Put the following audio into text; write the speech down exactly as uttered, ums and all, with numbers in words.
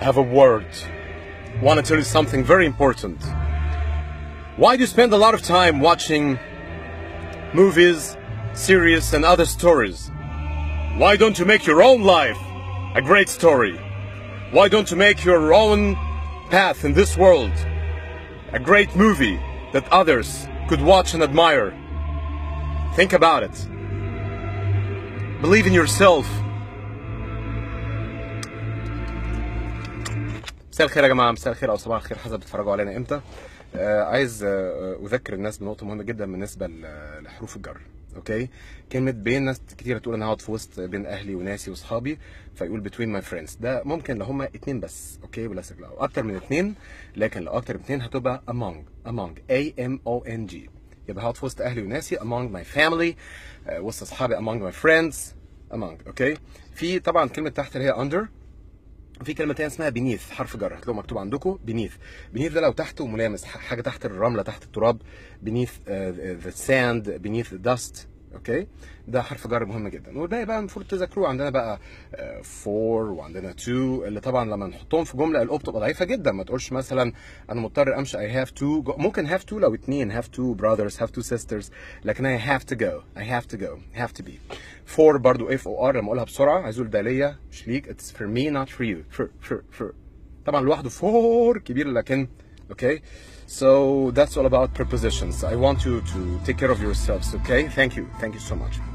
have a word. Want to tell you something very important. Why do you spend a lot of time watching movies, series, and other stories? Why don't you make your own life a great story? Why don't you make your own path in this world a great movie that others could watch and admire? Think about it. Believe in yourself. مساء الخير يا جماعه، مساء الخير او صباح الخير حسب بتتفرجوا علينا امتى. آه عايز آه اذكر الناس بنقطه مهمه جدا بالنسبه لحروف الجر. اوكي، كلمه بين، ناس كتير تقول انا هقعد في وسط بين اهلي وناسي واصحابي فيقول between my friends. ده ممكن لو هما اتنين بس، اوكي، بلا لو اكتر من اتنين، لكن لو اكتر من اتنين هتبقى among among A M O N G. يبقى هقعد في وسط اهلي وناسي among my family، آه وسط اصحابي among my friends among. اوكي، في طبعا كلمه تحت اللي هي under، في كلمه تانية اسمها beneath، حرف جر هتلاقوه مكتوب عندكم beneath. beneath ده لو تحته ملامس، حاجه تحت الرمله، تحت التراب، beneath uh, the sand، beneath the dust. اوكي، ده حرف جر مهم جدا. والباقي بقى المفروض تذاكروه. عندنا بقى فور uh, وعندنا تو، اللي طبعا لما نحطهم في جمله الاو بتبقى ضعيفه جدا. ما تقولش مثلا انا مضطر امشي I have to go. ممكن have to لو اتنين، have two brothers، have two sisters، لكن I have to go، I have to go، have to be. فور برضو F O R لما اقولها بسرعه عايزول ده ليا مش ليك. it's for me not for you. for for for طبعا لوحده فور كبير، لكن okay. So that's all about prepositions. I want you to take care of yourselves, okay? Thank you. Thank you so much.